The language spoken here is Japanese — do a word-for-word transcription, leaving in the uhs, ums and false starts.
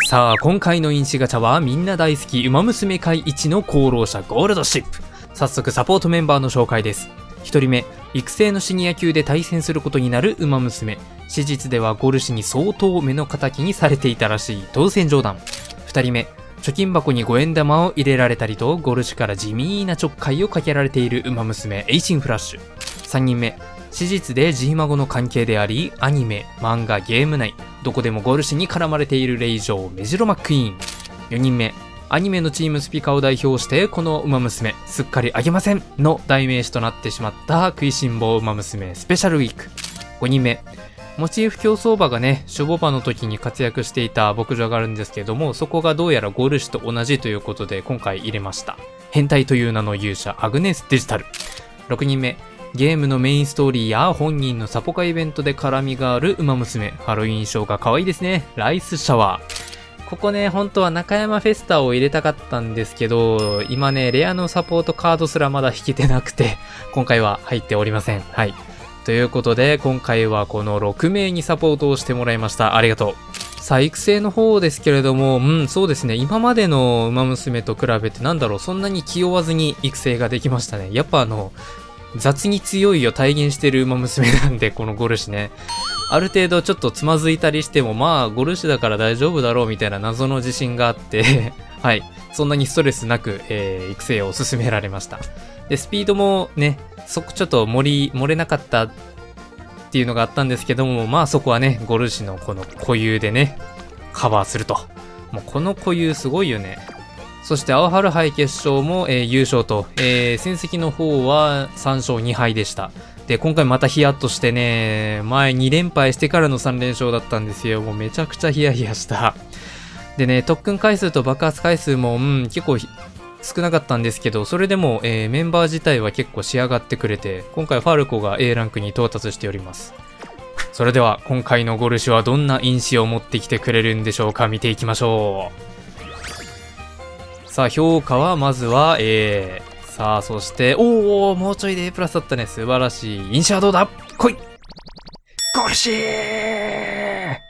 さあ、今回のインシガチャはみんな大好きウマ娘界一の功労者ゴールドシップ。早速サポートメンバーの紹介です。ひとりめ、育成のシニア級で対戦することになるウマ娘。史実ではゴルシに相当目の敵にされていたらしい当選上段。ふたりめ、貯金箱にごえん玉を入れられたりとゴルシから地味なちょっかいをかけられているウマ娘エイチンフラッシュ。さんにんめ、史実でジーマゴの関係であり、アニメ、漫画、ゲーム内、どこでもゴルシに絡まれている令嬢メジロマックイーン。よにんめ、アニメのチームスピカを代表してこのウマ娘すっかりあげませんの代名詞となってしまった食いしん坊ウマ娘スペシャルウィーク。ごにんめ、モチーフ競走馬がね、守護馬の時に活躍していた牧場があるんですけども、そこがどうやらゴルシと同じということで今回入れました。変態という名の勇者アグネスデジタル。ろくにんめ、ゲームのメインストーリーや本人のサポカイベントで絡みがあるウマ娘、ハロウィンショーが可愛いですね、ライスシャワー。ここね、本当は中山フェスタを入れたかったんですけど、今ね、レアのサポートカードすらまだ引けてなくて、今回は入っておりません。はい。ということで、今回はこのろくめいにサポートをしてもらいました。ありがとう。さあ、育成の方ですけれども、うん、そうですね。今までのウマ娘と比べてなんだろう、そんなに気負わずに育成ができましたね。やっぱあの、雑に強いを体現してるウマ娘なんで、このゴルシね。ある程度ちょっとつまずいたりしても、まあ、ゴルシだから大丈夫だろうみたいな謎の自信があって、はい。そんなにストレスなく、えー、育成を進められました。で、スピードもね、そこちょっと盛り、漏れなかったっていうのがあったんですけども、まあそこはね、ゴルシのこの固有でね、カバーすると。もうこの固有すごいよね。そして、青春杯決勝も、えー、優勝と、えー、戦績の方はさんしょうにはいでした。で、今回またヒヤッとしてね、前に連敗してからのさんれんしょうだったんですよ。もうめちゃくちゃヒヤヒヤした。でね、特訓回数と爆発回数も、うん、結構少なかったんですけど、それでも、えー、メンバー自体は結構仕上がってくれて、今回ファルコが エー ランクに到達しております。それでは、今回のゴルシはどんな因子を持ってきてくれるんでしょうか。見ていきましょう。さあ、評価はまずは A。さあ、そして、おー、もうちょいで A プラスだったね。素晴らしい。因子はどうだ？来い！ゴルシー！